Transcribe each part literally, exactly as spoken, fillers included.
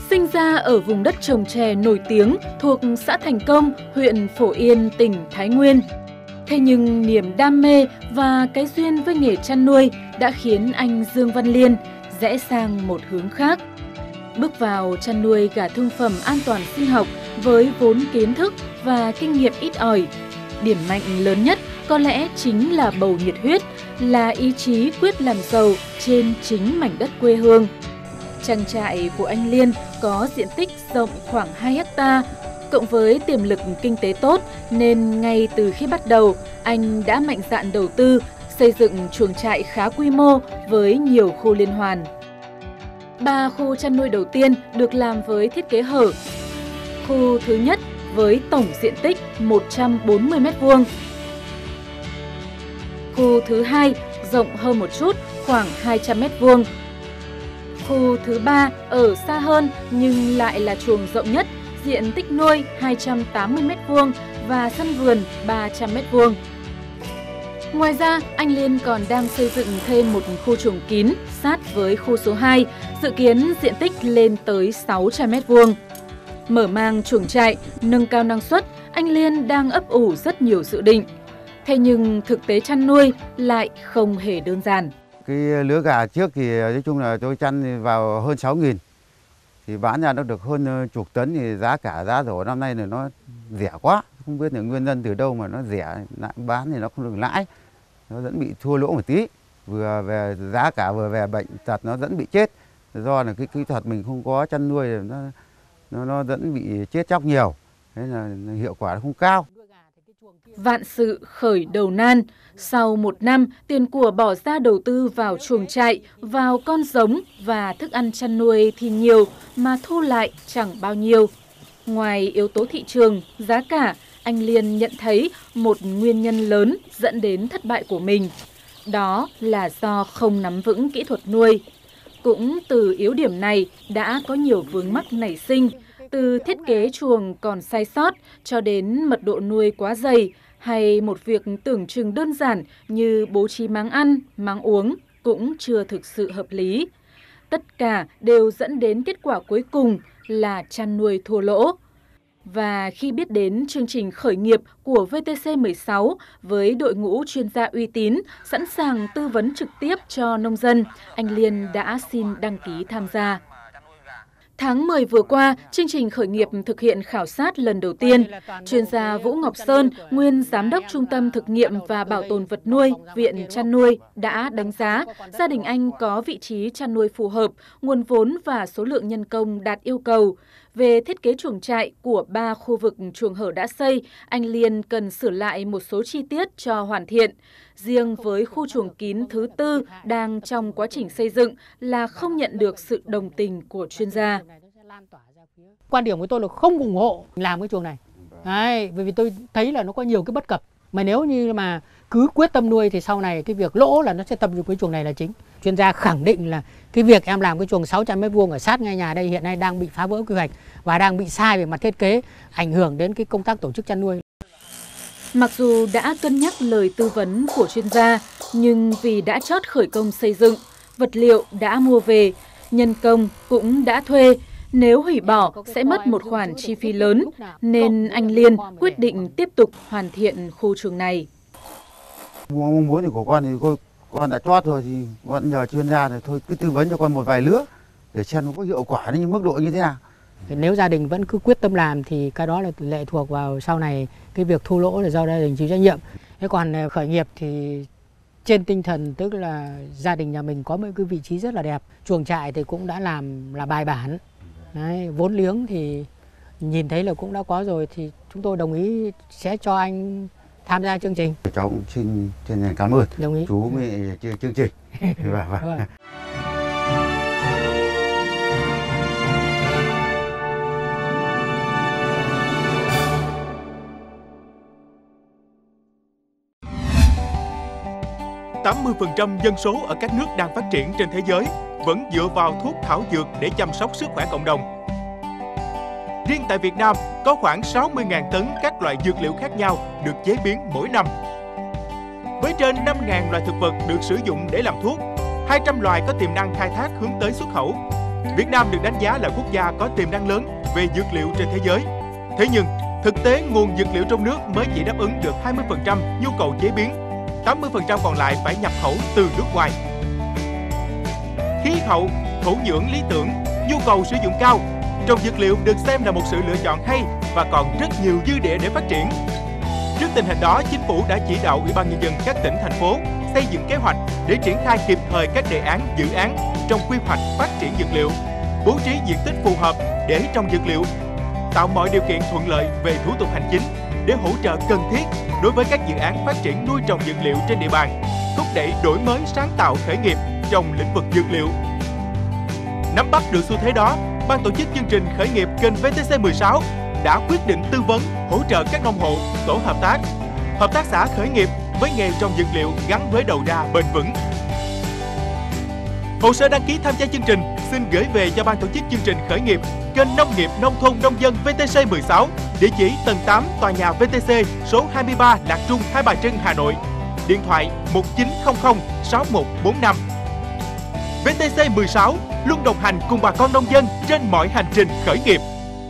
Sinh ra ở vùng đất trồng chè nổi tiếng thuộc xã Thành Công, huyện Phổ Yên, tỉnh Thái Nguyên. Thế nhưng niềm đam mê và cái duyên với nghề chăn nuôi đã khiến anh Dương Văn Liên rẽ sang một hướng khác. Bước vào chăn nuôi gà thương phẩm an toàn sinh học với vốn kiến thức và kinh nghiệm ít ỏi. Điểm mạnh lớn nhất có lẽ chính là bầu nhiệt huyết, là ý chí quyết làm giàu trên chính mảnh đất quê hương. Trang trại của anh Liên có diện tích rộng khoảng hai héc ta, cộng với tiềm lực kinh tế tốt nên ngay từ khi bắt đầu, anh đã mạnh dạn đầu tư, xây dựng chuồng trại khá quy mô với nhiều khu liên hoàn. Ba khu chăn nuôi đầu tiên được làm với thiết kế hở. Khu thứ nhất với tổng diện tích một trăm bốn mươi mét vuông. Khu thứ hai rộng hơn một chút, khoảng hai trăm mét vuông. Khu thứ ba ở xa hơn nhưng lại là chuồng rộng nhất, diện tích nuôi hai trăm tám mươi mét vuông và sân vườn ba trăm mét vuông. Ngoài ra, anh Liên còn đang xây dựng thêm một khu chuồng kín sát với khu số hai, dự kiến diện tích lên tới sáu trăm mét vuông. Mở mang chuồng trại, nâng cao năng suất, anh Liên đang ấp ủ rất nhiều dự định. Thế nhưng thực tế chăn nuôi lại không hề đơn giản. Cái lứa gà trước thì nói chung là tôi chăn vào hơn sáu nghìn. Thì bán ra nó được hơn chục tấn thì giá cả giá rổ năm nay là nó rẻ quá. Không biết là nguyên nhân từ đâu mà nó rẻ, lại bán thì nó không được lãi. Nó vẫn bị thua lỗ một tí. Vừa về giá cả vừa về bệnh tật nó vẫn bị chết. Do là cái kỹ thuật mình không có chăn nuôi nó nó nó vẫn bị chết chóc nhiều. Thế là hiệu quả nó không cao. Vạn sự khởi đầu nan, sau một năm tiền của bỏ ra đầu tư vào chuồng trại, vào con giống và thức ăn chăn nuôi thì nhiều mà thu lại chẳng bao nhiêu. Ngoài yếu tố thị trường, giá cả, anh Liên nhận thấy một nguyên nhân lớn dẫn đến thất bại của mình. Đó là do không nắm vững kỹ thuật nuôi. Cũng từ yếu điểm này đã có nhiều vướng mắc nảy sinh, từ thiết kế chuồng còn sai sót cho đến mật độ nuôi quá dày, hay một việc tưởng chừng đơn giản như bố trí máng ăn, máng uống cũng chưa thực sự hợp lý. Tất cả đều dẫn đến kết quả cuối cùng là chăn nuôi thua lỗ. Và khi biết đến chương trình khởi nghiệp của vê tê xê mười sáu với đội ngũ chuyên gia uy tín, sẵn sàng tư vấn trực tiếp cho nông dân, anh Liên đã xin đăng ký tham gia. Tháng mười vừa qua, chương trình khởi nghiệp thực hiện khảo sát lần đầu tiên. Chuyên gia Vũ Ngọc Sơn, nguyên Giám đốc Trung tâm Thực nghiệm và Bảo tồn vật nuôi, Viện Chăn nuôi, đã đánh giá gia đình anh có vị trí chăn nuôi phù hợp, nguồn vốn và số lượng nhân công đạt yêu cầu. Về thiết kế chuồng trại của ba khu vực chuồng hở đã xây, anh Liên cần sửa lại một số chi tiết cho hoàn thiện. Riêng với khu chuồng kín thứ tư đang trong quá trình xây dựng là không nhận được sự đồng tình của chuyên gia. Quan điểm của tôi là không ủng hộ làm cái chuồng này. Đấy, bởi vì tôi thấy là nó có nhiều cái bất cập. Mà nếu như mà cứ quyết tâm nuôi thì sau này cái việc lỗ là nó sẽ tập trung cái chuồng này là chính. Chuyên gia khẳng định là cái việc em làm cái chuồng sáu trăm mét vuông ở sát ngay nhà đây hiện nay đang bị phá vỡ quy hoạch và đang bị sai về mặt thiết kế, ảnh hưởng đến cái công tác tổ chức chăn nuôi. Mặc dù đã cân nhắc lời tư vấn của chuyên gia, nhưng vì đã chót khởi công xây dựng, vật liệu đã mua về, nhân công cũng đã thuê, nếu hủy bỏ sẽ mất một khoản chi phí lớn, nên anh Liên quyết định tiếp tục hoàn thiện khu chuồng này. Mong muốn của con thì con, con đã chót rồi thì con nhờ chuyên gia này thôi cứ tư vấn cho con một vài lứa để xem nó có hiệu quả như mức độ như thế nào. Nếu gia đình vẫn cứ quyết tâm làm thì cái đó là lệ thuộc vào sau này cái việc thua lỗ là do gia đình chịu trách nhiệm. Thế còn khởi nghiệp thì trên tinh thần tức là gia đình nhà mình có một cái vị trí rất là đẹp. Chuồng trại thì cũng đã làm là bài bản. Đấy, vốn liếng thì nhìn thấy là cũng đã có rồi thì chúng tôi đồng ý sẽ cho anh tham gia chương trình. Cháu cũng xin chân thành cảm ơn đồng ý. Chú với chương trình. Và, và. tám mươi phần trăm dân số ở các nước đang phát triển trên thế giới vẫn dựa vào thuốc thảo dược để chăm sóc sức khỏe cộng đồng. Riêng tại Việt Nam có khoảng sáu mươi nghìn tấn các loại dược liệu khác nhau được chế biến mỗi năm. Với trên năm nghìn loài thực vật được sử dụng để làm thuốc, hai trăm loài có tiềm năng khai thác hướng tới xuất khẩu. Việt Nam được đánh giá là quốc gia có tiềm năng lớn về dược liệu trên thế giới. Thế nhưng, thực tế nguồn dược liệu trong nước mới chỉ đáp ứng được hai mươi phần trăm nhu cầu chế biến, tám mươi phần trăm còn lại phải nhập khẩu từ nước ngoài. Khí hậu, thổ nhưỡng lý tưởng, nhu cầu sử dụng cao, trồng dược liệu được xem là một sự lựa chọn hay và còn rất nhiều dư địa để phát triển. Trước tình hình đó, Chính phủ đã chỉ đạo Ủy ban Nhân dân các tỉnh, thành phố xây dựng kế hoạch để triển khai kịp thời các đề án, dự án trong quy hoạch phát triển dược liệu, bố trí diện tích phù hợp để trồng dược liệu, tạo mọi điều kiện thuận lợi về thủ tục hành chính để hỗ trợ cần thiết đối với các dự án phát triển nuôi trồng dược liệu trên địa bàn, thúc đẩy đổi mới sáng tạo khởi nghiệp trong lĩnh vực dược liệu. Nắm bắt được xu thế đó, Ban tổ chức chương trình khởi nghiệp kênh vê tê xê mười sáu đã quyết định tư vấn, hỗ trợ các nông hộ, tổ hợp tác, hợp tác xã khởi nghiệp với nghề trồng dược liệu gắn với đầu ra bền vững. Hồ sơ đăng ký tham gia chương trình xin gửi về cho Ban tổ chức chương trình khởi nghiệp kênh Nông nghiệp Nông thôn Nông dân vê tê xê mười sáu, địa chỉ tầng tám tòa nhà vê tê xê số hai mươi ba Lạc Trung, Hai Bà Trưng, Hà Nội. Điện thoại một chín không không sáu một bốn năm. vê tê xê mười sáu luôn đồng hành cùng bà con nông dân trên mọi hành trình khởi nghiệp.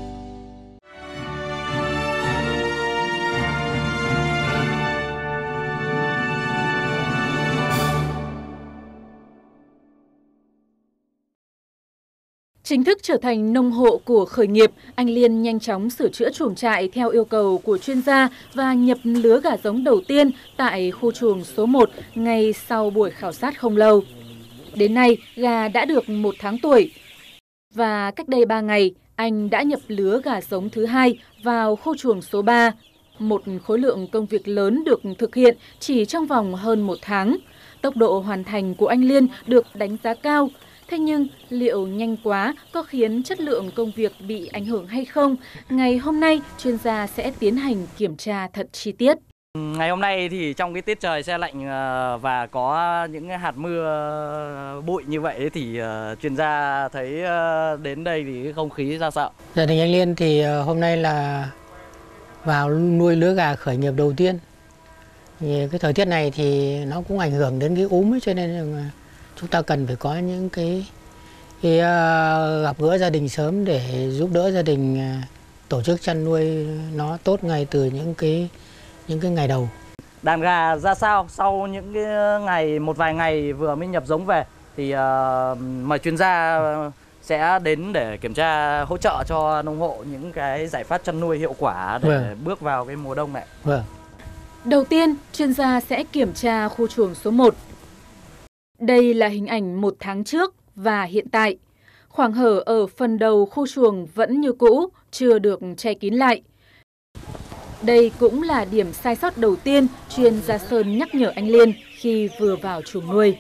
Chính thức trở thành nông hộ của khởi nghiệp, anh Liên nhanh chóng sửa chữa chuồng trại theo yêu cầu của chuyên gia và nhập lứa gà giống đầu tiên tại khu chuồng số một ngay sau buổi khảo sát không lâu. Đến nay, gà đã được một tháng tuổi. Và cách đây ba ngày, anh đã nhập lứa gà giống thứ hai vào khu chuồng số ba. Một khối lượng công việc lớn được thực hiện chỉ trong vòng hơn một tháng. Tốc độ hoàn thành của anh Liên được đánh giá cao. Thế nhưng, liệu nhanh quá có khiến chất lượng công việc bị ảnh hưởng hay không? Ngày hôm nay, chuyên gia sẽ tiến hành kiểm tra thật chi tiết. Ngày hôm nay thì trong cái tiết trời se lạnh và có những hạt mưa bụi như vậy thì chuyên gia thấy đến đây thì cái không khí ra sao? Gia đình anh Liên thì hôm nay là vào nuôi lứa gà khởi nghiệp đầu tiên. Thì cái thời tiết này thì nó cũng ảnh hưởng đến cái úm ấy, cho nên là chúng ta cần phải có những cái, cái uh, gặp gỡ gia đình sớm để giúp đỡ gia đình uh, tổ chức chăn nuôi nó tốt ngay từ những cái những cái ngày đầu. Đàn gà ra sao sau những cái ngày một vài ngày vừa mới nhập giống về thì uh, mời chuyên gia sẽ đến để kiểm tra, hỗ trợ cho nông hộ những cái giải pháp chăn nuôi hiệu quả để vâng. bước vào cái mùa đông này. Vâng. Đầu tiên, chuyên gia sẽ kiểm tra khu chuồng số một. Đây là hình ảnh một tháng trước và hiện tại. Khoảng hở ở phần đầu khu chuồng vẫn như cũ, chưa được che kín lại. Đây cũng là điểm sai sót đầu tiên chuyên gia Sơn nhắc nhở anh Liên khi vừa vào chuồng nuôi.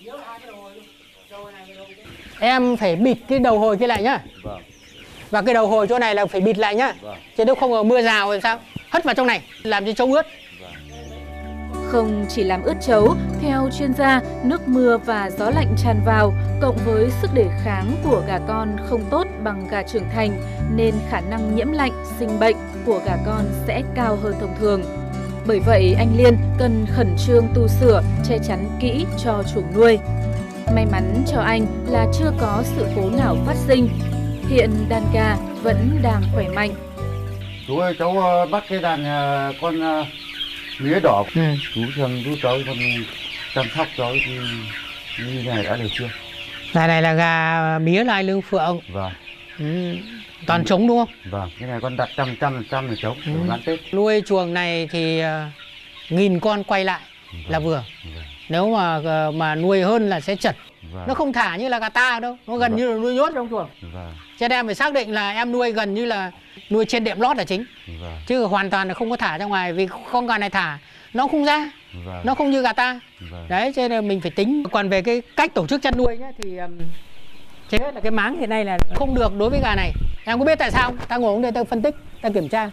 Em phải bịt cái đầu hồi kia lại nhá. Vâng. Và cái đầu hồi chỗ này là phải bịt lại nhá. Vâng. Chứ nếu không có mưa rào thì sao? Hất vào trong này, làm cho trâu ướt. Không chỉ làm ướt trấu, theo chuyên gia, nước mưa và gió lạnh tràn vào, cộng với sức đề kháng của gà con không tốt bằng gà trưởng thành, nên khả năng nhiễm lạnh, sinh bệnh của gà con sẽ cao hơn thông thường. Bởi vậy, anh Liên cần khẩn trương tu sửa, che chắn kỹ cho chuồng nuôi. May mắn cho anh là chưa có sự cố nào phát sinh. Hiện đàn gà vẫn đang khỏe mạnh. Chú ơi, cháu bắt cái đàn con mía đỏ, ừ. chú thường chú cháu con chăm sóc cháu thì như này đã được chưa? Gà này là gà mía lai lương phượng. Vâng. Ừ. Toàn trống đúng không? Vâng, cái này con đặt trăm trăm trăm là trống, ừ. Bán Tết. Nuôi chuồng này thì uh, nghìn con quay lại vâng. là vừa. Vâng. Nếu mà uh, mà nuôi hơn là sẽ chật. Vâng. Nó không thả như là gà ta đâu, nó gần vâng. như là nuôi nhốt trong chuồng. Vâng. Cho nên em phải xác định là em nuôi gần như là nuôi trên đệm lót là chính. Vâng. Chứ hoàn toàn là không có thả ra ngoài, vì con gà này thả nó không ra. Vâng. Nó không như gà ta. Vâng. Đấy, cho nên mình phải tính. Còn về cái cách tổ chức chăn nuôi nhá, thì um, chế là cái máng hiện nay là không được đối với gà này. Em có biết tại sao không? Ta ngồi đây ta phân tích, ta kiểm tra.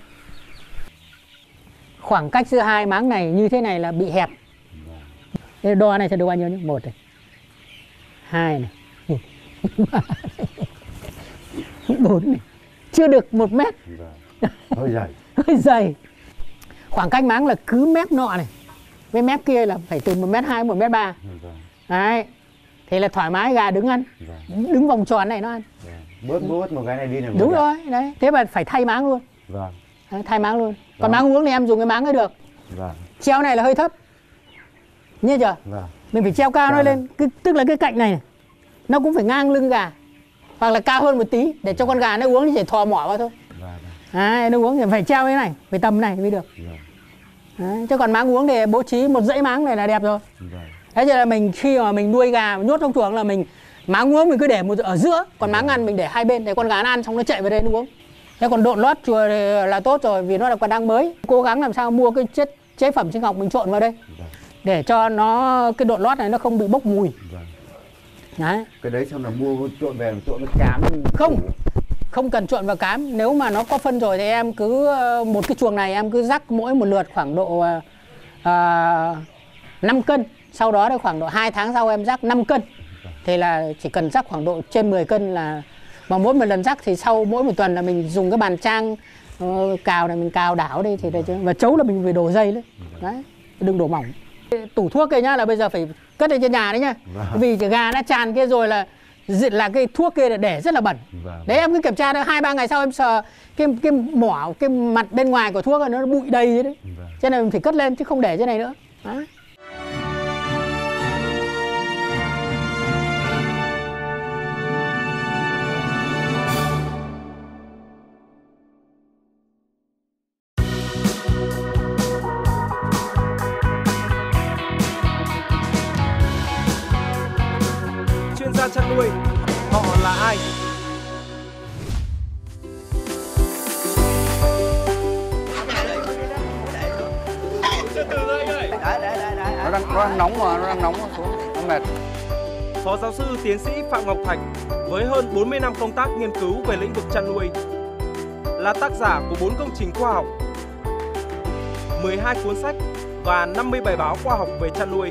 Khoảng cách giữa hai máng này như thế này là bị hẹp. Vâng. Đo này sẽ được bao nhiêu nhé? Một này, hai này, ba này, bốn này, chưa được một mét. Vâng. Hơi dày. Hơi dày. Khoảng cách máng là cứ mép nọ này với mép kia là phải từ một mét hai, một mét ba. Đấy. Thì là thoải mái gà đứng ăn, vâng. đứng vòng tròn này nó ăn. Vâng. Bớt bớt một cái này đi là đúng rồi, đấy. Thế mà phải thay máng luôn. Vâng. Đấy, thay máng luôn. Còn vâng. máng uống thì em dùng cái máng ấy được. Vâng. Treo này là hơi thấp. Nghe chưa? Vâng. Mình phải treo cao nó lên, cái, tức là cái cạnh này, này nó cũng phải ngang lưng gà. Hoặc là cao hơn một tí để cho con gà nó uống thì chỉ thò mỏ vào thôi. Vâng. Đấy, nó uống thì phải treo cái này, phải tầm này mới được. Vâng. Đấy, chứ còn máng uống thì bố trí một dãy máng này là đẹp rồi. Vâng. Thế cho là mình khi mà mình nuôi gà nhốt trong chuồng là mình máng uống mình cứ để một ở giữa, còn máng ăn mình để hai bên để con gà nó ăn xong nó chạy vào đây nó uống. Thế còn độn lót chùa thì là tốt rồi vì nó là còn đang mới. Cố gắng làm sao mua cái chất chế phẩm sinh học mình trộn vào đây để cho nó cái độn lót này nó không bị bốc mùi. Đấy. Cái đấy xong là mua trộn về trộn với cám không không cần trộn vào cám. Nếu mà nó có phân rồi thì em cứ một cái chuồng này em cứ rắc mỗi một lượt khoảng độ uh, năm cân. Sau đó thì khoảng độ hai tháng sau em rắc năm cân. Thì là chỉ cần rắc khoảng độ trên mười cân là mà mỗi một lần rắc thì sau mỗi một tuần là mình dùng cái bàn trang uh, cào này mình cào đảo đi thì chứ. Và chấu là mình phải đổ dây đấy. Đấy, đừng đổ mỏng. Tủ thuốc kia nhá là bây giờ phải cất lên trên nhà đấy nhá. Vâng. Vì gà đã tràn kia rồi là là cái thuốc kia là để rất là bẩn. Vâng. Đấy em cứ kiểm tra hai ba ngày sau em sờ cái cái mỏ cái mặt bên ngoài của thuốc nó bụi đầy đấy. Vâng. Cho nên mình phải cất lên chứ không để trên này nữa. Đấy. Chăn nuôi, họ là ai? Nó đang, nó đang nóng mà, nó đang nóng xuống, nó mệt. Phó giáo sư tiến sĩ Phạm Ngọc Thạch với hơn bốn mươi năm công tác nghiên cứu về lĩnh vực chăn nuôi, là tác giả của bốn công trình khoa học, mười hai cuốn sách và năm mươi bài báo khoa học về chăn nuôi.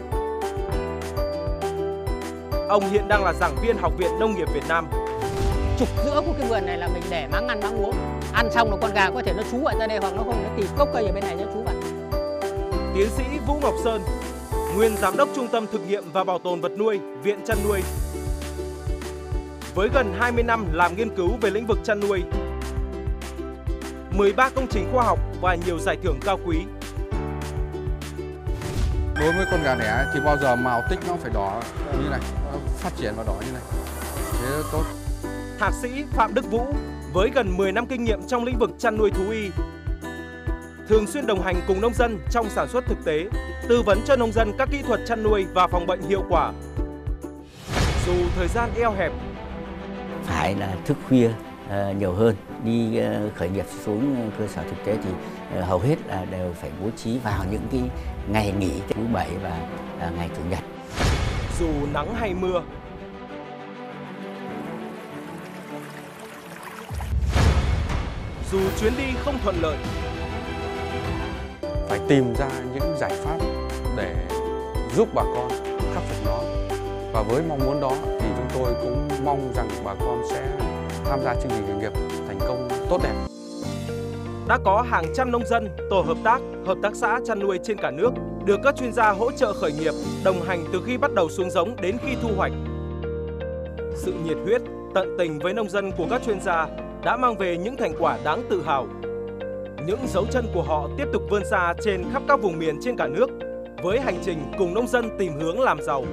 Ông hiện đang là giảng viên Học viện Nông nghiệp Việt Nam. Trục giữa của cái vườn này là mình để máng ăn máng uống. Ăn xong là con gà có thể nó trú ở ra đây hoặc nó không nó tìm gốc cây ở bên này nó trú vào. Tiến sĩ Vũ Ngọc Sơn, nguyên giám đốc Trung tâm Thực nghiệm và Bảo tồn vật nuôi, Viện Chăn nuôi. Với gần hai mươi năm làm nghiên cứu về lĩnh vực chăn nuôi, mười ba công trình khoa học và nhiều giải thưởng cao quý. Đối với con gà đẻ thì bao giờ màu tích nó phải đỏ như này, nó phát triển và đỏ như này, thế tốt. Thạc sĩ Phạm Đức Vũ với gần mười năm kinh nghiệm trong lĩnh vực chăn nuôi thú y, thường xuyên đồng hành cùng nông dân trong sản xuất thực tế, tư vấn cho nông dân các kỹ thuật chăn nuôi và phòng bệnh hiệu quả. Dù thời gian eo hẹp, phải là thức khuya uh, nhiều hơn, đi uh, khởi nghiệp xuống cơ sở thực tế thì uh, hầu hết là đều phải bố trí vào những cái ngày nghỉ thứ bảy và uh, ngày chủ nhật. Dù nắng hay mưa, dù chuyến đi không thuận lợi, phải tìm ra những giải pháp để giúp bà con khắc phục nó. Và với mong muốn đó thì chúng tôi cũng mong rằng bà con sẽ tham gia chương trình khởi nghiệp thành công tốt đẹp. Đã có hàng trăm nông dân, tổ hợp tác, hợp tác xã chăn nuôi trên cả nước được các chuyên gia hỗ trợ khởi nghiệp, đồng hành từ khi bắt đầu xuống giống đến khi thu hoạch. Sự nhiệt huyết, tận tình với nông dân của các chuyên gia đã mang về những thành quả đáng tự hào. Những dấu chân của họ tiếp tục vươn xa trên khắp các vùng miền trên cả nước với hành trình cùng nông dân tìm hướng làm giàu.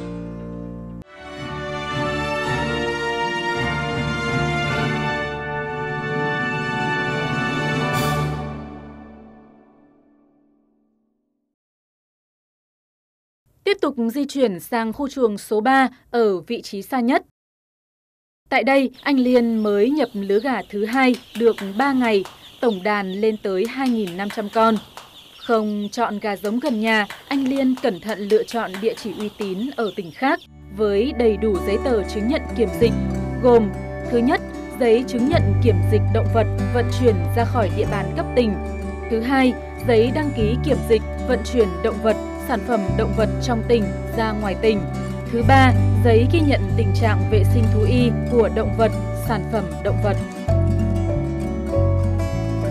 Tiếp tục di chuyển sang khu chuồng số ba ở vị trí xa nhất. Tại đây, anh Liên mới nhập lứa gà thứ hai được ba ngày, tổng đàn lên tới hai nghìn năm trăm con. Không chọn gà giống gần nhà, anh Liên cẩn thận lựa chọn địa chỉ uy tín ở tỉnh khác với đầy đủ giấy tờ chứng nhận kiểm dịch, gồm: thứ nhất, giấy chứng nhận kiểm dịch động vật vận chuyển ra khỏi địa bàn cấp tỉnh; thứ hai, giấy đăng ký kiểm dịch vận chuyển động vật, sản phẩm động vật trong tỉnh ra ngoài tỉnh; thứ ba, giấy ghi nhận tình trạng vệ sinh thú y của động vật, sản phẩm động vật.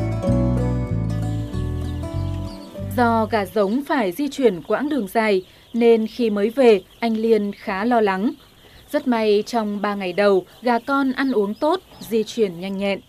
Do gà giống phải di chuyển quãng đường dài nên khi mới về, anh Liên khá lo lắng. Rất may trong ba ngày đầu, gà con ăn uống tốt, di chuyển nhanh nhẹn.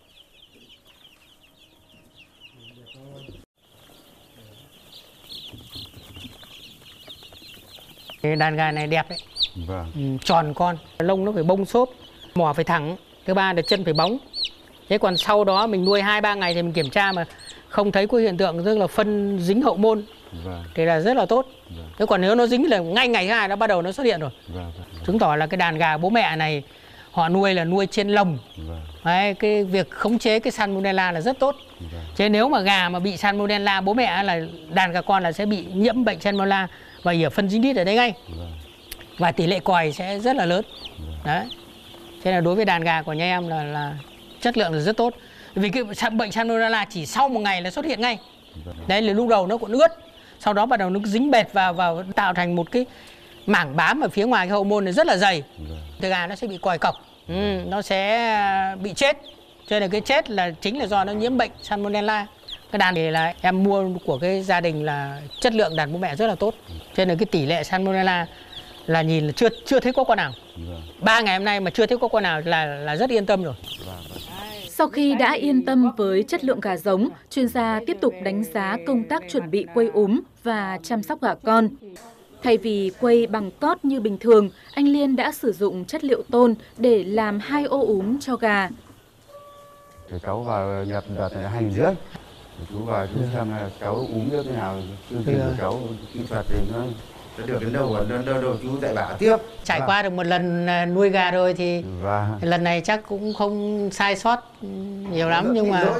Đàn gà này đẹp đấy, Vâng. ừ, tròn con, lông nó phải bông xốp, mỏ phải thẳng, thứ ba là chân phải bóng. Thế còn sau đó mình nuôi hai ba ngày thì mình kiểm tra mà không thấy có hiện tượng tức là phân dính hậu môn, Vâng. thì là rất là tốt. Vâng. Thế còn nếu nó dính là ngay ngày thứ hai nó bắt đầu nó xuất hiện rồi. Vâng. Chứng tỏ là cái đàn gà bố mẹ này họ nuôi là nuôi trên lồng. Vâng. Đấy, cái việc khống chế cái salmonella là rất tốt. Vâng. Chứ nếu mà gà mà bị salmonella, bố mẹ là đàn gà con là sẽ bị nhiễm bệnh salmonella và ỉa phân dính đít ở đây ngay. Vâng. Và tỷ lệ còi sẽ rất là lớn. Vâng. Đấy. Thế là đối với đàn gà của nhà em là, là chất lượng là rất tốt. Vì cái bệnh salmonella chỉ sau một ngày là xuất hiện ngay. Vâng. Đấy là lúc đầu nó còn ướt, sau đó bắt đầu nó dính bệt vào vào tạo thành một cái mảng bám ở phía ngoài cái hậu môn này rất là dày. Vâng. Thì gà nó sẽ bị còi cọc, ừ, nó sẽ bị chết. Cho nên là cái chết là chính là do nó nhiễm bệnh salmonella. Cái đàn này là em mua của cái gia đình là chất lượng đàn bố mẹ rất là tốt. Cho nên là cái tỷ lệ salmonella là nhìn là chưa chưa thấy có con nào. Vâng. Ba ngày hôm nay mà chưa thấy có con nào là là rất yên tâm rồi. Sau khi đã yên tâm với chất lượng gà giống, chuyên gia tiếp tục đánh giá công tác chuẩn bị quây úm và chăm sóc gà con. Thay vì quây bằng cót như bình thường, anh Liên đã sử dụng chất liệu tôn để làm hai ô úm cho gà. Thì cháu vào nhập đợt này hai nghìn rưỡi. Chú vào chú xem là cháu uống như thế nào, chương trình của cháu kỹ thuật thì nó nó được đến đâu, đến đâu, đâu chú dạy bảo tiếp. Trải Vâng. qua được một lần nuôi gà rồi thì Vâng. lần này chắc cũng không sai sót nhiều lắm, nhưng mà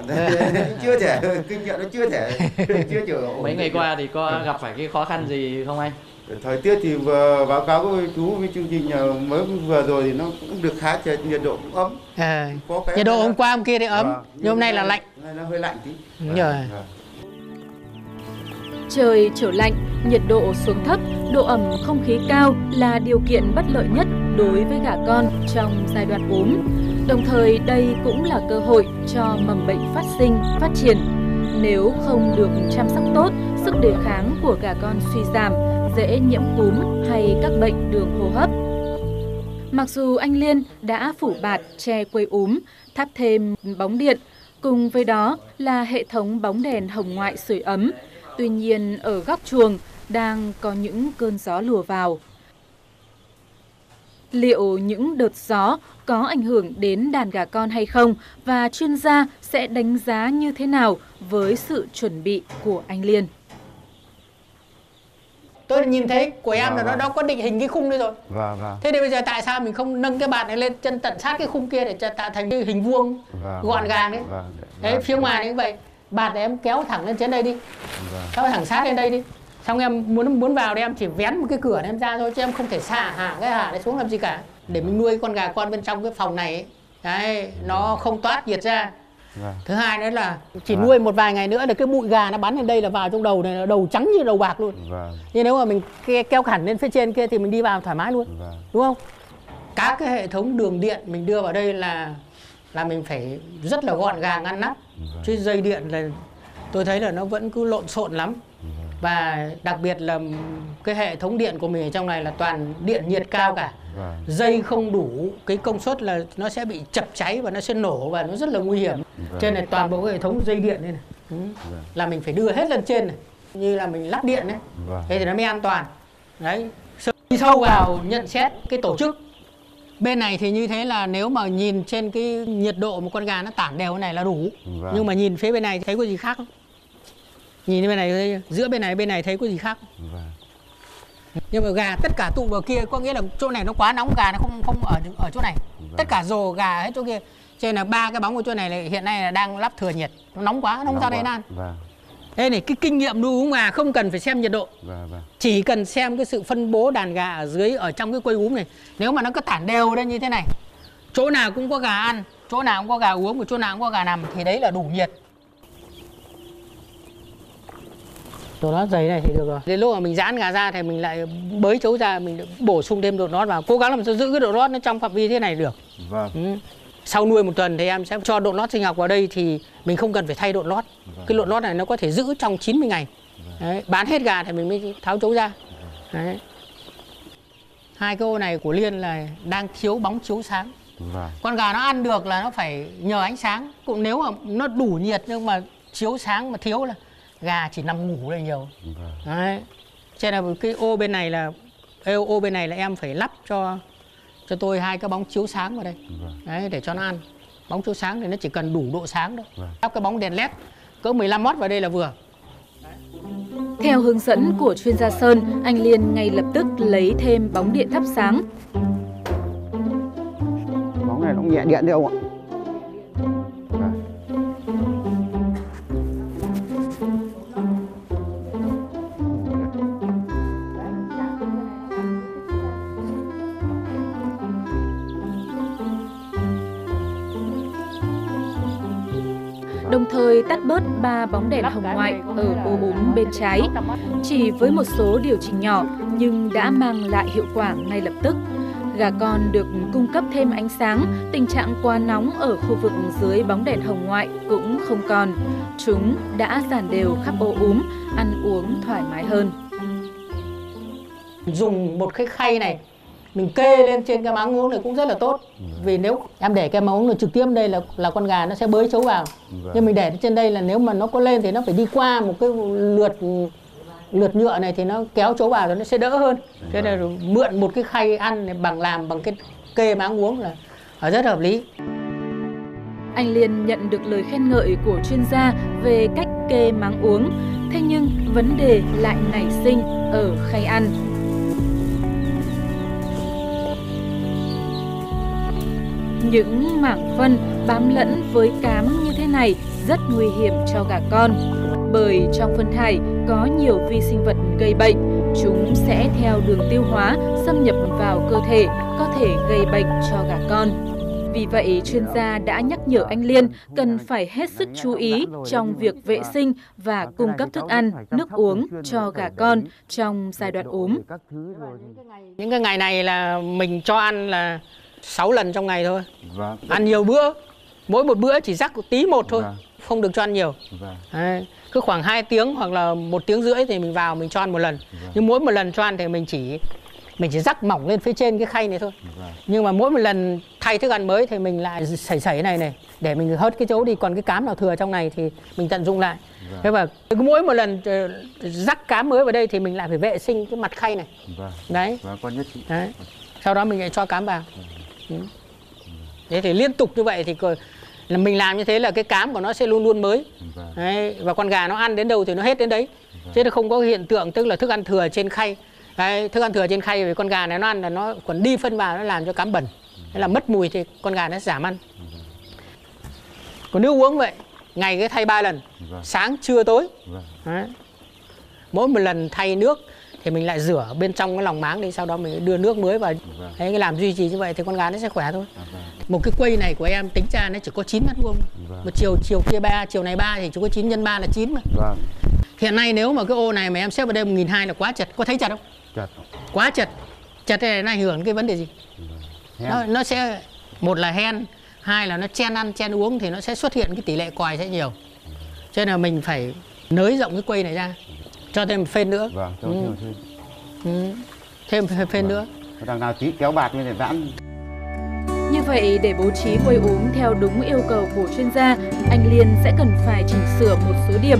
chưa thể kinh nghiệm nó chưa thể chưa chưa Mấy ngày qua thì có gặp phải cái khó khăn gì không anh? Thời tiết thì vừa báo cáo với chú với chương trình mới vừa rồi thì nó cũng được khá, nhiệt độ cũng ấm. à, Có cái nhiệt độ là- hôm qua hôm kia thì ấm, Vâng. nhưng hôm nay là lạnh. Hôm nay nó hơi lạnh tí. Đúng rồi. Vâng. Trời trở lạnh, nhiệt độ xuống thấp, độ ẩm không khí cao là điều kiện bất lợi nhất đối với gà con trong giai đoạn ốm. Đồng thời đây cũng là cơ hội cho mầm bệnh phát sinh, phát triển. Nếu không được chăm sóc tốt, sức đề kháng của gà con suy giảm, dễ nhiễm cúm hay các bệnh đường hô hấp. Mặc dù anh Liên đã phủ bạt che quây úm, thắp thêm bóng điện, cùng với đó là hệ thống bóng đèn hồng ngoại sưởi ấm. Tuy nhiên ở góc chuồng đang có những cơn gió lùa vào. Liệu những đợt gió có ảnh hưởng đến đàn gà con hay không, và chuyên gia sẽ đánh giá như thế nào với sự chuẩn bị của anh Liên? Tôi nhìn thấy của em Vâng, là nó vâng. đã có định hình cái khung đấy rồi. Vâng, vâng. Thế thì bây giờ tại sao mình không nâng cái bạt này lên chân tận sát cái khung kia để cho tạo thành cái hình vuông Vâng, gọn vâng. gàng đấy. Vâng, Đấy, vâng. phía ngoài như vậy, bạt này em kéo thẳng lên trên đây đi, Vâng. kéo thẳng sát lên đây đi. Xong em muốn muốn vào thì em chỉ vén một cái cửa này em ra thôi, chứ em không thể xả hạ cái hạ này xuống làm gì cả. Để mình nuôi con gà con bên trong cái phòng này ấy. Đấy, nó không toát nhiệt ra. Vâng. Thứ hai nữa là chỉ Vâng. nuôi một vài ngày nữa là cái bụi gà nó bắn lên đây là vào trong đầu này, là đầu trắng như đầu bạc luôn. Vâng. Nhưng nếu mà mình ke- kéo hẳn lên phía trên kia thì mình đi vào thoải mái luôn, Vâng. đúng không? Các cái hệ thống đường điện mình đưa vào đây là là mình phải rất là gọn gàng ngăn nắp. Vâng. Chứ dây điện là tôi thấy là nó vẫn cứ lộn xộn lắm. Và đặc biệt là cái hệ thống điện của mình ở trong này là toàn điện nhiệt cao cả. Vâng. Dây không đủ cái công suất là nó sẽ bị chập cháy và nó sẽ nổ và nó rất là nguy hiểm. Vâng. Cho nên là toàn bộ cái hệ thống dây điện này, này ừ, Vâng. là mình phải đưa hết lên trên này, như là mình lắp điện đấy. Vâng. Thế thì nó mới an toàn. Đấy, đi sâu vào nhận xét cái tổ chức. Bên này thì như thế là nếu mà nhìn trên cái nhiệt độ một con gà nó tản đều này là đủ. Vâng. Nhưng mà nhìn phía bên này thì thấy có gì khác không? Nhìn bên này thấy- giữa bên này bên này thấy có gì khác không? Vâng. Nhưng mà gà tất cả tụ vào kia có nghĩa là chỗ này nó quá nóng, gà nó không không ở ở chỗ này. Vâng. Tất cả rồ gà hết chỗ kia. Cho nên là ba cái bóng của chỗ này là hiện nay là đang lắp thừa nhiệt. Nó nóng quá, nó không ra đây Vâng. nan. Vâng. Đây này, cái kinh nghiệm nuôi uống gà không cần phải xem nhiệt độ. Vâng. Vâng. Chỉ cần xem cái sự phân bố đàn gà ở dưới, ở trong cái quây úm này. Nếu mà nó cứ tản đều lên như thế này, chỗ nào cũng có gà ăn, chỗ nào cũng có gà uống, và chỗ nào cũng có gà nằm, thì đấy là đủ nhiệt. Đột nót dày này thì được rồi. Đến lúc mà mình giãn gà ra thì mình lại bới chấu ra, mình bổ sung thêm đột nót vào. Cố gắng làm sao giữ cái đột nót nó trong phạm vi thế này được. Vâng. Ừ. Sau nuôi một tuần thì em sẽ cho đột nót sinh học vào đây, thì mình không cần phải thay đột nót. Vâng. Cái đột nót này nó có thể giữ trong chín mươi ngày. Đấy, bán hết gà thì mình mới tháo chấu ra. Đấy. Hai cái ô này của Liên là đang thiếu bóng chiếu sáng. Vâng. Con gà nó ăn được là nó phải nhờ ánh sáng. Cũng nếu mà nó đủ nhiệt nhưng mà chiếu sáng mà thiếu là gà chỉ nằm ngủ là nhiều. Vâng. Đấy. Cho nên là cái ô bên này là ô, ô bên này là em phải lắp cho cho tôi hai cái bóng chiếu sáng vào đây. Vâng. Đấy, để cho nó ăn. Bóng chiếu sáng thì nó chỉ cần đủ độ sáng thôi. Vâng. Lắp cái bóng đèn led cỡ mười lăm oát vào đây là vừa. Theo hướng dẫn của chuyên gia Sơn, anh Liên ngay lập tức lấy thêm bóng điện thắp sáng. Bóng này nó cũng nhẹ điện đấy ông ạ. Vâng. Đồng thời tắt bớt ba bóng đèn hồng ngoại ở ô úm bên trái. Chỉ với một số điều chỉnh nhỏ nhưng đã mang lại hiệu quả ngay lập tức. Gà con được cung cấp thêm ánh sáng, tình trạng quá nóng ở khu vực dưới bóng đèn hồng ngoại cũng không còn. Chúng đã dàn đều khắp ô úm, ăn uống thoải mái hơn. Dùng một cái khay này mình kê lên trên cái máng uống này cũng rất là tốt. Vì nếu em để cái máng uống này trực tiếp đây là là con gà nó sẽ bới chấu vào. Vâng. Nhưng mình để trên đây là nếu mà nó có lên thì nó phải đi qua một cái lượt lượt nhựa này thì nó kéo chấu vào thì nó sẽ đỡ hơn. Thế nên là mượn một cái khay ăn này bằng làm bằng cái kê máng uống là rất hợp lý. Anh Liên nhận được lời khen ngợi của chuyên gia về cách kê máng uống. Thế nhưng vấn đề lại nảy sinh ở khay ăn. Những mảng phân bám lẫn với cám như thế này rất nguy hiểm cho gà con. Bởi trong phân thải có nhiều vi sinh vật gây bệnh, chúng sẽ theo đường tiêu hóa xâm nhập vào cơ thể, có thể gây bệnh cho gà con. Vì vậy, chuyên gia đã nhắc nhở anh Liên cần phải hết sức chú ý trong việc vệ sinh và cung cấp thức ăn, nước uống cho gà con trong giai đoạn ốm. Những cái ngày này là mình cho ăn là sáu lần trong ngày thôi. Vâng. Ăn nhiều bữa, mỗi một bữa chỉ rắc tí một thôi, vâng. Không được cho ăn nhiều. Vâng. Đấy, cứ khoảng hai tiếng hoặc là một tiếng rưỡi thì mình vào mình cho ăn một lần. Vâng. Nhưng mỗi một lần cho ăn thì mình chỉ mình chỉ rắc mỏng lên phía trên cái khay này thôi. Vâng. Nhưng mà mỗi một lần thay thức ăn mới thì mình lại sẩy sẩy này này để mình hớt cái chấu đi, còn cái cám nào thừa trong này thì mình tận dụng lại. Vâng. Thế và mỗi một lần rắc cám mới vào đây thì mình lại phải vệ sinh cái mặt khay này. Vâng. Đấy. Vâng, con nhất. Đấy. Sau đó mình lại cho cám vào. Vâng. Ừ. Thế thì liên tục như vậy thì là mình làm như thế là cái cám của nó sẽ luôn luôn mới. Vâng. Đấy. Và con gà nó ăn đến đâu thì nó hết đến đấy. Vâng. Chứ nó không có hiện tượng tức là thức ăn thừa trên khay. Đấy, thức ăn thừa trên khay vì con gà này nó ăn là nó còn đi phân vào, nó làm cho cám bẩn. Thế là mất mùi thì con gà nó giảm ăn. Còn nước uống vậy, ngày cái thay ba lần. Vâng. Sáng, trưa, tối. Vâng. Đấy. Mỗi một lần thay nước thì mình lại rửa bên trong cái lòng máng đi, sau đó mình đưa nước mới vào. Vâng. Đấy, cái làm duy trì như vậy thì con gà nó sẽ khỏe thôi. Vâng. Một cái quây này của em tính ra nó chỉ có chín mét vuông. Vâng. Một chiều chiều kia ba, chiều này ba thì chỉ có chín nhân ba là chín mà. Vâng. Hiện nay nếu mà cái ô này mà em xếp vào đây một nghìn hai trăm là quá chật, có thấy chật không? Chật. Quá chật. Chật này nó ảnh hưởng đến cái vấn đề gì? Vâng. Nó, nó sẽ một là hen, hai là nó chen ăn chen uống thì nó sẽ xuất hiện cái tỷ lệ còi sẽ nhiều. Cho nên là mình phải nới rộng cái quây này ra, cho thêm một phên nữa. Vâng, cho thêm một phên. Ừ. Thêm phên vâng. nữa. Đằng nào tí kéo bạc lên để giãn. Như vậy, để bố trí quây ốm theo đúng yêu cầu của chuyên gia, anh Liên sẽ cần phải chỉnh sửa một số điểm.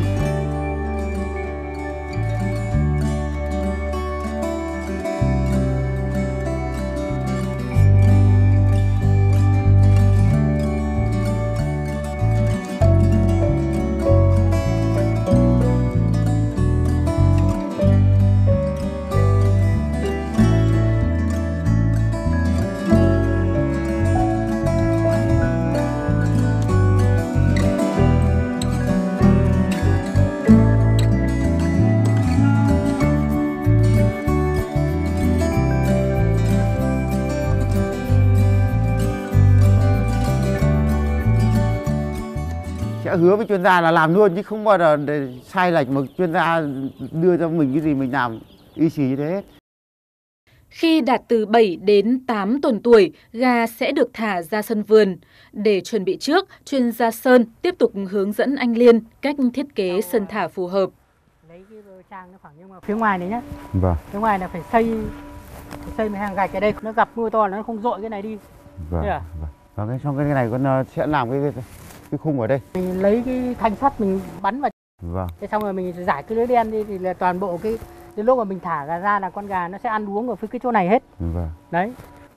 Hứa với chuyên gia là làm luôn chứ không bao giờ để sai lệch mà chuyên gia đưa cho mình cái gì mình làm y xì như thế hết. Khi đạt từ bảy đến tám tuần tuổi, gà sẽ được thả ra sân vườn. Để chuẩn bị trước, chuyên gia Sơn tiếp tục hướng dẫn anh Liên cách thiết kế sân thả phù hợp. cái trang nó khoảng, nhưng mà phía ngoài này nhá. Vâng. Phía ngoài là phải xây phải xây một hàng gạch ở đây, nó gặp mưa to nó không dội cái này đi. Vâng. À? Vâng. Và cái trong cái này con sẽ làm cái cái khung ở đây. Mình lấy cái thanh sắt mình bắn vào. Vâng. Thế xong rồi mình giải cái lưới đen đi thì là toàn bộ cái đến lúc mà mình thả gà ra là con gà nó sẽ ăn uống ở phía cái chỗ này hết. Vâng. Đấy.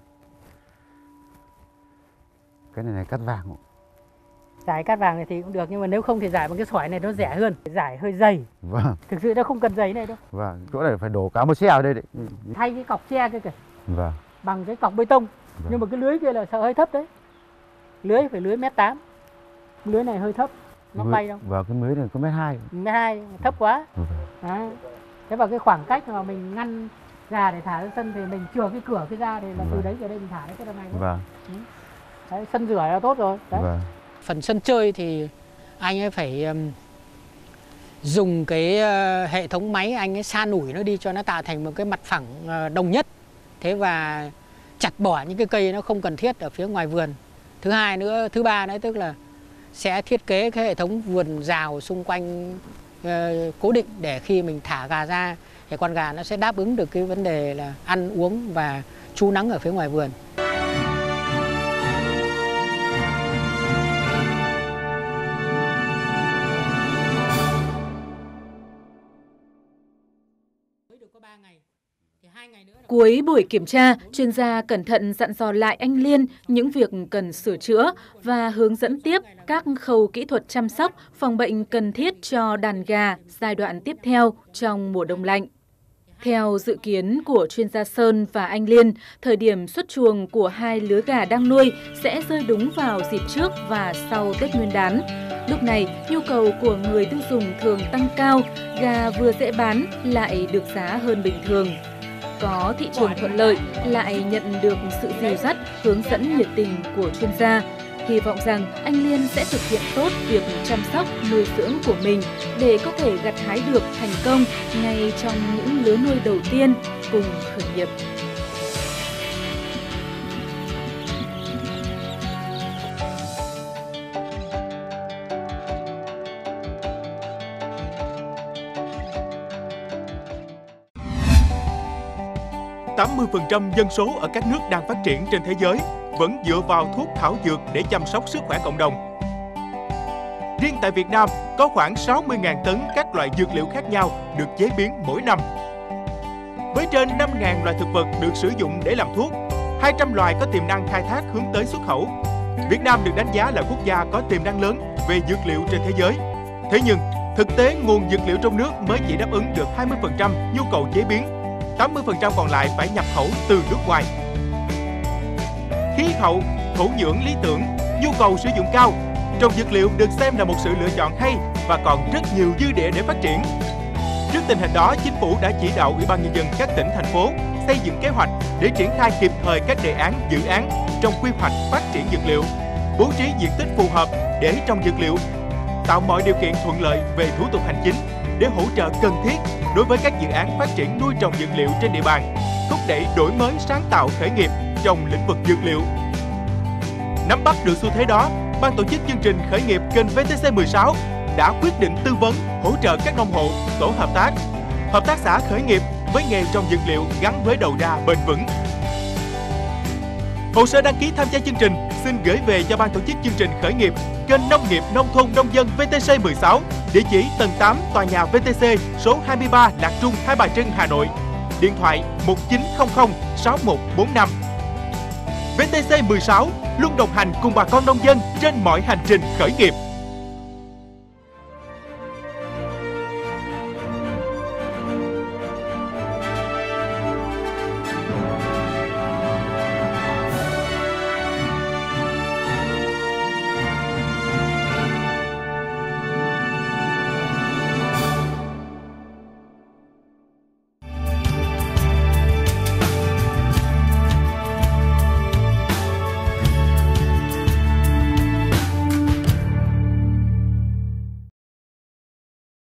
Cái này này cắt vàng. Giải cắt vàng này thì cũng được, nhưng mà nếu không thì giải bằng cái sỏi này nó rẻ hơn, giải hơi dày. Vâng. Thực sự nó không cần giấy này đâu. Vâng, chỗ này phải đổ cả một xe ở đây đấy. Thay cái cọc tre kia kìa. Vâng. Bằng cái cọc bê tông. Vâng. Nhưng mà cái lưới kia là sợ hơi thấp đấy. Lưới phải lưới mét tám. Lưới này hơi thấp, nó lưới, bay đâu. Và cái lưới này có mét hai. Mét hai, thấp quá. Vâng. Đấy. Thế vào cái khoảng cách mà mình ngăn gà để thả ra sân thì mình chừa cái cửa cái ra thì là vâng. từ đấy về đây mình thả cái đằng này. Vâng. Đấy, sân rửa là tốt rồi. Đấy. Vâng. Phần sân chơi thì anh ấy phải um, dùng cái uh, hệ thống máy anh ấy sa nủi nó đi cho nó tạo thành một cái mặt phẳng uh, đồng nhất. Thế và chặt bỏ những cái cây nó không cần thiết ở phía ngoài vườn. Thứ hai nữa, thứ ba nữa tức là sẽ thiết kế cái hệ thống vườn rào xung quanh uh, cố định để khi mình thả gà ra thì con gà nó sẽ đáp ứng được cái vấn đề là ăn uống và trú nắng ở phía ngoài vườn. Cuối buổi kiểm tra, chuyên gia cẩn thận dặn dò lại anh Liên những việc cần sửa chữa và hướng dẫn tiếp các khâu kỹ thuật chăm sóc, phòng bệnh cần thiết cho đàn gà giai đoạn tiếp theo trong mùa đông lạnh. Theo dự kiến của chuyên gia Sơn và anh Liên, thời điểm xuất chuồng của hai lứa gà đang nuôi sẽ rơi đúng vào dịp trước và sau Tết Nguyên đán. Lúc này, nhu cầu của người tiêu dùng thường tăng cao, gà vừa dễ bán lại được giá hơn bình thường. Có thị trường thuận lợi lại nhận được sự dìu dắt, hướng dẫn nhiệt tình của chuyên gia. Hy vọng rằng anh Liên sẽ thực hiện tốt việc chăm sóc, nuôi dưỡng của mình để có thể gặt hái được thành công ngay trong những lứa nuôi đầu tiên cùng khởi nghiệp. tám mươi phần trăm dân số ở các nước đang phát triển trên thế giới vẫn dựa vào thuốc thảo dược để chăm sóc sức khỏe cộng đồng. Riêng tại Việt Nam, có khoảng sáu mươi nghìn tấn các loại dược liệu khác nhau được chế biến mỗi năm. Với trên năm nghìn loài thực vật được sử dụng để làm thuốc, hai trăm loài có tiềm năng khai thác hướng tới xuất khẩu. Việt Nam được đánh giá là quốc gia có tiềm năng lớn về dược liệu trên thế giới. Thế nhưng, thực tế nguồn dược liệu trong nước mới chỉ đáp ứng được hai mươi phần trăm nhu cầu chế biến, tám mươi phần trăm còn lại phải nhập khẩu từ nước ngoài. Khí hậu, thổ nhưỡng lý tưởng, nhu cầu sử dụng cao, trồng dược liệu được xem là một sự lựa chọn hay và còn rất nhiều dư địa để phát triển. Trước tình hình đó, Chính phủ đã chỉ đạo Ủy ban Nhân dân các tỉnh, thành phố xây dựng kế hoạch để triển khai kịp thời các đề án, dự án trong quy hoạch phát triển dược liệu, bố trí diện tích phù hợp để trồng dược liệu, tạo mọi điều kiện thuận lợi về thủ tục hành chính để hỗ trợ cần thiết đối với các dự án phát triển nuôi trồng dược liệu trên địa bàn, thúc đẩy đổi mới sáng tạo khởi nghiệp trong lĩnh vực dược liệu. Nắm bắt được xu thế đó, Ban tổ chức chương trình khởi nghiệp kênh vê tê xê mười sáu đã quyết định tư vấn, hỗ trợ các nông hộ, tổ hợp tác, hợp tác xã khởi nghiệp với nghề trồng dược liệu gắn với đầu ra bền vững. Hồ sơ đăng ký tham gia chương trình xin gửi về cho Ban tổ chức chương trình khởi nghiệp kênh Nông nghiệp Nông thôn Nông dân vê tê xê mười sáu, địa chỉ tầng tám tòa nhà vê tê xê số hai mươi ba Lạc Trung, Hai Bà Trưng, Hà Nội. Điện thoại một chín không không sáu một bốn năm. vê tê xê mười sáu luôn đồng hành cùng bà con nông dân trên mọi hành trình khởi nghiệp.